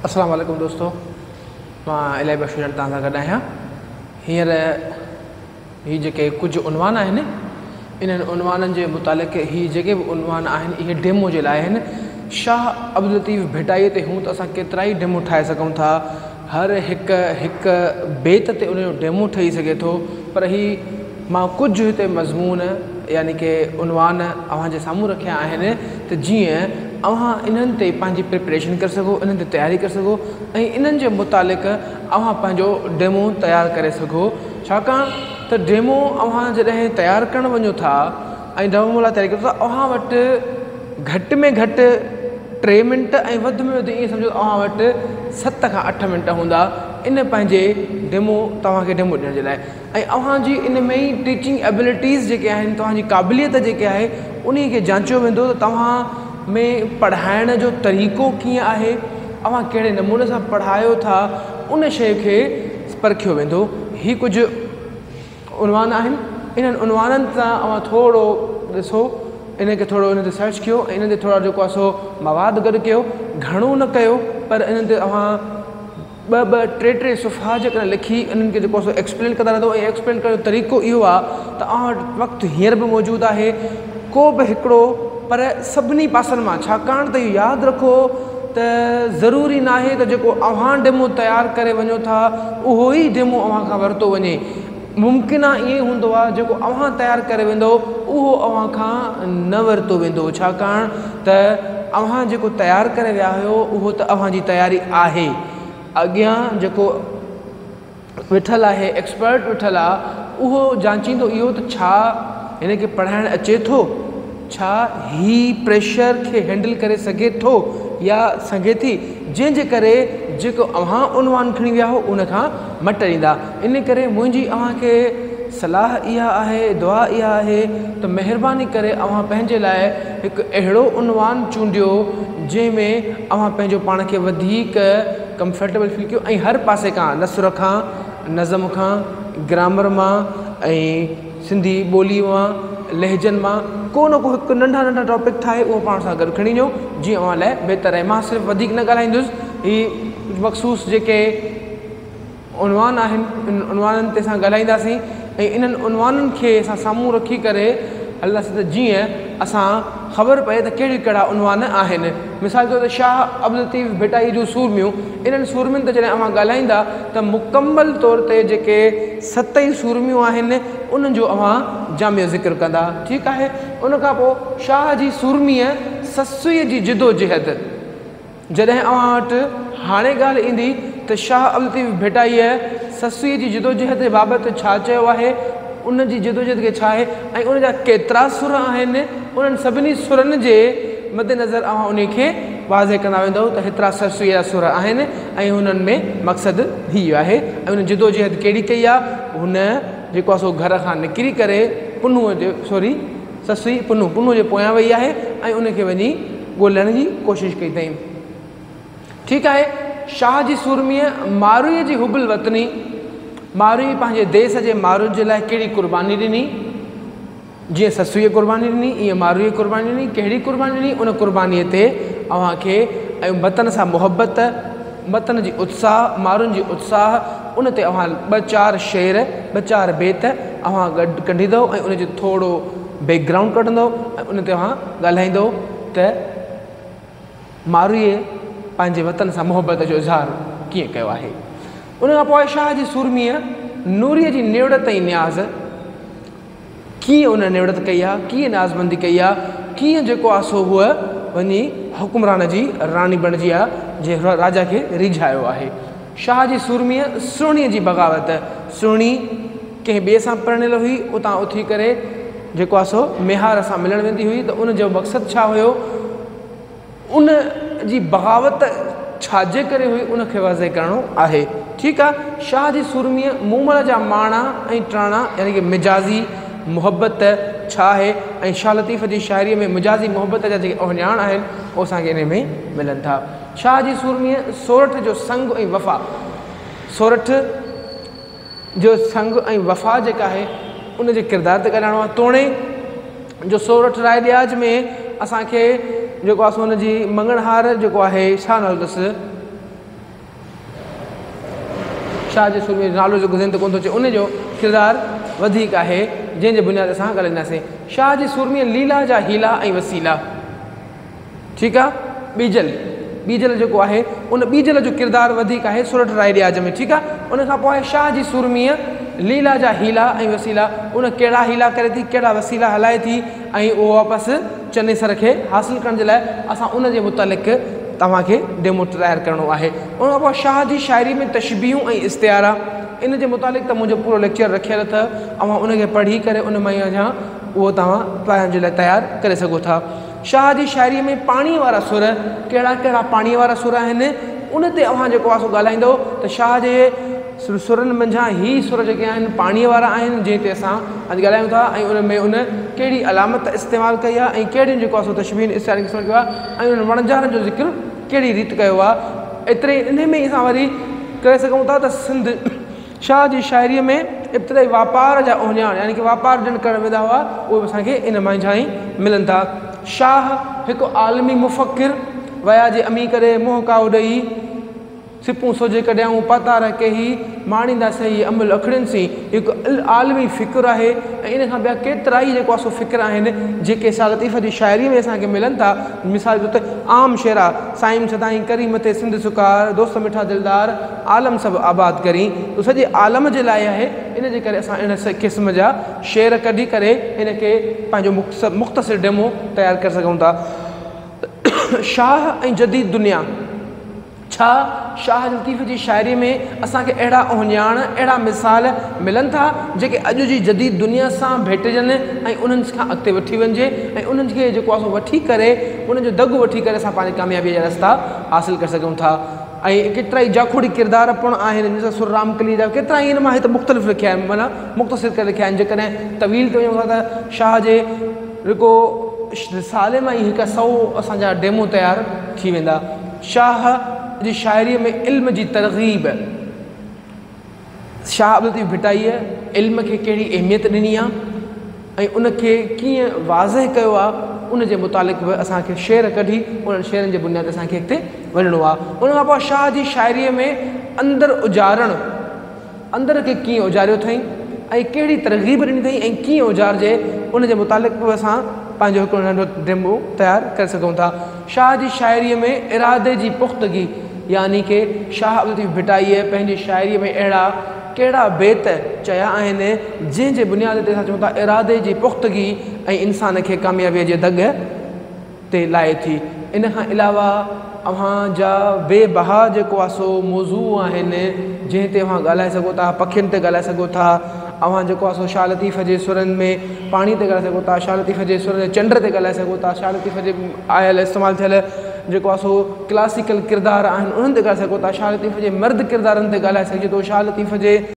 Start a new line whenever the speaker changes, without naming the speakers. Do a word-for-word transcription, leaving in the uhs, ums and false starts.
अस्सलाम वालेकुम दोस्तों, मां इलाही बशीर तव्हां सां गॾु आहियां। हींअर ही जेके कुझु उनवान आहिनि, इन्हनि उनवाननि जे मुतालिक़ ही जेके बि उनवान आहिनि इहे डेमो जे लाइ आहिनि। शाह अब्दुल लतीफ़ भिटाईअ ते हूं त असां केतिरा ई डेमो ठाहे सघूं था, हर हिकु हिकु बेत ते उनजो डेमो ठही सघे थो, पर ही मां कुझु हिते मज़मून यानी कि उनवान अव्हांजे साम्हूं रखिया आहिनि त जीअं अव्हां इन्हनि ते पंहिंजी प्रिपरेशन करे सघो, इन्हनि ते तयारी करे सघो ऐं इन्हनि जे मुतालिक़ अव्हां पंहिंजो डेमो तयारु करे सघो। छाकाणि त डेमो अव्हां जॾहिं तयारु करणु वञो था ऐं डेमो लाइ तयारी कयो था, अव्हां वटि घटि में घटि टे मिंट ऐं वधि में वधि ईअं सम्झो अव्हां वटि सत खां अठ मिंट हूंदा इन पंहिंजे डेमो तव्हांखे डेमो ॾियण जे लाइ। ऐं अव्हांजी इन में ई टीचिंग एबिलिटीज़ जेके आहिनि, तव्हांजी क़ाबिलियत जेके आहे उन खे जांचियो वेंदो त तव्हां में पढ़ाइण जो तरीक़ो कीअं आहे, अव्हां कहिड़े नमूने सां पढ़ायो था, उन शइ खे परखियो वेंदो। ही कुझु उनवान आहिनि। इन्हनि उनवाननि सां अव्हां थोरो ॾिसो, इन खे थोरो इन ते सर्च कयो ऐं इन ते थोरो जेको आहे सो मवाद गॾु कयो, घणो न कयो, पर इन्हनि ते अव्हां ॿ ॿ टे टे सुफ़ा जेकॾहिं लिखी इन्हनि खे जेको आहे सो एक्सप्लेन कंदा रहंदो। ऐं एक्सप्लेन करण जो तरीक़ो इहो आहे त अव्हां वटि वक़्तु हींअर बि मौजूदु आहे, को बि हिकिड़ो पर सभिनी पासनि मां। छाकाणि त इहो यादि रखो त ज़रूरी न आहे त जेको अव्हां डेमो तयारु करे वञो था उहो ई डेमो अव्हां खां वरितो वञे। मुमकिन आहे ईअं हूंदो आहे जेको अव्हां तयारु करे वेंदो उहो अव्हां खां न वरितो वेंदो, छाकाणि त अव्हां जेको तयारु करे विया आहियो उहो त अव्हांजी तयारी आहे। अॻियां जेको वेठल आहे, एक्सपर्ट वेठल आहे, उहो जांचींदो इहो त छा हिन खे पढ़ाइणु अचे थो, छा ही प्रेशर खे हैंडल करे सघे थो या सघे थी, जंहिंजे करे जेको अव्हां उनवान खणी विया हो उन खां मटरींदा। इन करे मुंहिंजी अव्हांखे सलाह इहा आहे, दुआ इहा आहे त महिरबानी करे अव्हां पंहिंजे लाइ हिकु अहिड़ो उनवान चूंडियो जंहिंमें अव्हां पंहिंजो पाण खे वधीक कंफर्टेबल फील कयो ऐं हर पासे खां, नसर खां, नज़म खां, ग्रामर मां ऐं सिंधी ॿोली मां, लहजनि मां को न को हिकु नंढा नंढा टॉपिक ठाहे उहो पाण सां गॾु खणी वञो जीअं अव्हां लाइ बहितर आहे। मां सिर्फ़ु वधीक न ॻाल्हाईंदुसि, ही मख़सूस जेके उनवान आहिनि इन उनवाननि ते असां ॻाल्हाईंदासीं ऐं इन्हनि उनवाननि खे असां साम्हूं रखी करे हलंदासीं त जीअं असां ख़बर पए त कहिड़ी कहिड़ा उनवान आहिनि। मिसाल तौर ते शाह अब्दुल लतीफ़ भिटाई जूं सूरमियूं, इन्हनि सूरमियुनि ते जॾहिं अव्हां ॻाल्हाईंदा त मुकमल तौर ते जेके सत ई सूरमियूं आहिनि उन्हनि जो अव्हां जामियो ज़िक्र कंदा। ठीकु आहे। उन खां पोइ शाह जी सूरमीअ ससूअ जी जिदोजहद, जॾहिं अव्हां वटि हाणे ॻाल्हि ईंदी त शाह अब्दुल लतीफ़ भिटाईअ ससूअ जी जिदोजहद जे बाबति छा चयो आहे, उन जी जिदोजहद खे छा आहे ऐं उन जा केतिरा सुर आहिनि, उन्हनि सभिनी सुरनि जे मद्देनज़र अव्हां उन खे वाज़े कंदा वेंदव त हेतिरा ससूअ जा सुर आहिनि ऐं हुननि में मक़सदु इहो आहे ऐं उन जिदोजहद कहिड़ी कई आहे। हुन जेको आहे सो घर खां निकिरी करे पुनूअ जे सॉरी ससुई पुनू पुनू जे पोयां वई आहे ऐं उनखे वञी ॻोल्हण जी कोशिशि कई अथई। ठीकु आहे। शाह जी सूरमीअ मारूईअ जी हुबल वतनी, मारूई पंहिंजे देश जे माण्हुनि जे लाइ कहिड़ी क़ुर्बानी ॾिनी, जीअं ससूअ क़ुर्बानी ॾिनी ईअं मारूईअ क़ुर्बानी ॾिनी। कहिड़ी क़ुर्बानी ॾिनी, उन क़ुर्बानीअ ते अव्हांखे ऐं वतन सां मुहबत, वतन जी उत्साह, माण्हुनि जी उत्साह, उन ते अव्हां ॿ चारि शेर, ॿ चारि बेत अव्हां गॾु कढींदव ऐं उन जो थोरो बैकग्राउंड कढंदव ऐं उन ते अव्हां ॻाल्हाईंदव त मारूईअ पंहिंजे वतन सां मुहबत जो इज़हार कीअं कयो आहे। उन खां पोइ शाह जी सूरमीअ नूरीअ जी निवड़त ऐं न्याज़, कीअं उन निवड़त कई आहे, कीअं नाज़बंदी कई आहे, कीअं जेको आहे सो हूअ वञी हुकुमरान जी राणी बणिजी आहे, जंहिं राजा खे रिझायो आहे। शाह जी सूरमीअ सुहिणीअ जी बग़ावत, सुहिणी कंहिं ॿिए सां परिणियल हुई, उतां उथी करे जेको आहे सो मेहार सां मिलणु वेंदी हुई त उन जो मक़सदु छा हुयो, उन जी बग़ावत छाजे करे हुई उनखे वाज़े करिणो आहे। ठीकु आहे। शाह जी सूरमीअ मूमल जा माणा ऐं टाणा यानी कि मिजाज़ी मुहबत छा आहे ऐं शाह लतीफ़ जी शाइरीअ में मिजाज़ी मुहबत जा जेके उहिञाण आहिनि उहे असांखे इन में मिलनि था। शाह जी सूरमीअ सोरठ जो संग ऐं वफ़ा, सोरठ जो संग ऐं वफ़ा जेका आहे उन जे किरदार ते ॻाल्हाइणो आहे। तोणे जो सोरठ राय ॾियाज में असांखे जेको आहे सो हुन जी मंगणहार जेको आहे छा नालो अथसि शाह जे सुरमीअ जो नालो जेको ज़हन ते कोन थो अचे उन जो किरदारु वधीक आहे जंहिंजे बुनियाद असां ॻाल्हाईंदासीं। शाह जी सुरमीअ लीला जा हीला ऐं वसीला। ठीकु आहे। ॿीजल ॿीजल जेको आहे उन ॿीजल जो किरदारु वधीक आहे सूरत राय ॾियाज में। ठीकु आहे। उन खां पोइ आहे शाह जी सुरमीअ लीला जा हीला ऐं वसीला। उन कहिड़ा हीला करे थी, कहिड़ा वसीला हलाए थी ऐं उहो वापसि चने सर खे हासिलु करण जे लाइ असां उन जे मुतालिक़ तव्हांखे डेमो तयारु करिणो आहे। उन खां पोइ शाह जी शाइरी में तशबीहूं ऐं इश्तियारा। इन जे मुतालिक़ त मुंहिंजो पूरो लेक्चर रखियलु अथव, अवां उनखे पढ़ी करे उन मां अञा उहो तव्हां पंहिंजे लाइ तयारु करे सघो था। शाह जी शाइरीअ में पाणीअ वारा सुर, कहिड़ा कहिड़ा पाणीअ वारा सुर आहिनि उन ते अव्हां जेको आहे सो ॻाल्हाईंदो त शाह जे सुरनि मंझां ही सुर जेके आहिनि पाणीअ वारा आहिनि जंहिं ते असां अॼु ॻाल्हायूं था ऐं उन में उन कहिड़ी अलामत इस्तेमालु कई आहे ऐं कहिड़ियूं जेको आहे सो तशबीह इस्तेमालु इस्तेमालु कयो आहे ऐं उन वणझारनि जो ज़िक्र कहिड़ी रीति कयो आहे। एतिरे इन में ई असां वरी करे सघूं था त सिंध शाह जी शाइरीअ में इब्तिदाई वापार जा उहिञाण यानी कि वापार जिन करणु वेंदा हुआ उहे बि असांखे इन मंझां ई मिलनि था। शाह हिकु आलमी मुफ़क़िर वया जे अमी करे मुंहुं काउ ॾेई सिपूं सोजे कढियाऊं पातार कही माणींदासीं अमल अखड़ियुनि सी हिकु आलमी फ़िक्र आहे ऐं इन खां ॿिया केतिरा ई जेको आहे सो फ़िक्र आहिनि जेके शाह लतीफ़ जी शाइरी में असांखे मिलनि था। मिसाल जो त आम शेर आहे साईं सदाईं करी मथे सिंध सुकार दोस्त मिठा दिलदार आलम सभु आबाद करी, त सॼे आलम जे लाइ आहे। इन जे करे असां इन क़िस्म जा शेर कढी करे इन खे पंहिंजो मुख़्तसर मुख़्तसिर डेमो तयारु करे सघूं था। शाह ऐं जदीद दुनिया। छा शाह लतीफ़ जी शाइरी में असांखे अहिड़ा उहिञाण अहिड़ा मिसाल मिलनि था जेके अॼु जी जदीद दुनिया सां भेटिजनि ऐं उन्हनि खां अॻिते वठी वञिजे ऐं उन्हनि खे जेको आहे सो वठी करे उन्हनि जो दगु वठी करे असां पंहिंजी कामयाबीअ जा रस्ता हासिलु करे सघूं था। ऐं केतिरा ई जाखोड़ी किरदार पिण आहिनि जंहिंसां सुरराम कली जा केतिरा ई हिन मां हिते मुख़्तलिफ़ लिखिया आहिनि माना मुख़्तसिर करे लिखिया आहिनि। जेकॾहिं तवील ते वञूं था त शाह जे रुगो साले मां ई हिकु सौ असांजा डेमो तयारु थी वेंदा। शाह जी शाइरीअ में इल्म जी तरग़ीब। शाह अब्दुल लतीफ़ भिटाईअ इल्म खे कहिड़ी अहमियत ॾिनी आहे ऐं उनखे कीअं वाज़ह कयो आहे उन जे मुतालिक़ बि असांखे शेर कढी उन्हनि शेरनि जे बुनियाद ते असांखे अॻिते वञिणो आहे। उन खां पोइ शाह जी शाइरीअ में अंदरु उजारणु, अंदर खे कीअं उजारियो अथई ऐं कहिड़ी तरग़ीब ॾिनी अथई ऐं कीअं उजारिजे उन जे मुतालिक़ बि असां पंहिंजो हिकिड़ो नंढो डेमो तयारु करे सघूं था। शाह जी शाइरीअ में इरादे जी पुख़्तगी यानी कि शाह अब्दुल लतीफ़ भिटाईअ पंहिंजी शाइरीअ में अहिड़ा कहिड़ा बेत चया आहिनि जंहिंजे बुनियाद ते असां चऊं था इरादे जी पुख़्तगी ऐं इंसान खे कामयाबीअ जे दग ते लाहे थी। इन खां अलावा अव्हांजा बेबहा जेको आहे सो मौज़ू आहिनि जंहिं ते अव्हां ॻाल्हाए सघो था, पखियुनि ते ॻाल्हाए सघो था। अव्हां जेको आहे सो शाह लतीफ़ जे सुरनि में पाणी ते ॻाल्हाए सघो था, शाह लतीफ़ जे सुर चंड ते ॻाल्हाए सघो था, शाह लतीफ़ जे आयल इस्तेमालु थियल जेको आहे सो क्लासिकल किरदार आहिनि उन्हनि ते ॻाल्हाए सघो था, शाह लतीफ़ जे मर्द किरदारनि ते ॻाल्हाए सघिजे थो, शाह लतीफ़ जे